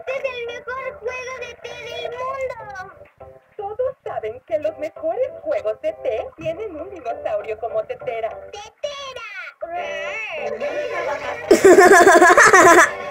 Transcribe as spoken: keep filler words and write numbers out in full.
Este es el mejor juego de té del mundo. Todos saben que los mejores juegos de té tienen un dinosaurio como tetera. ¡Tetera!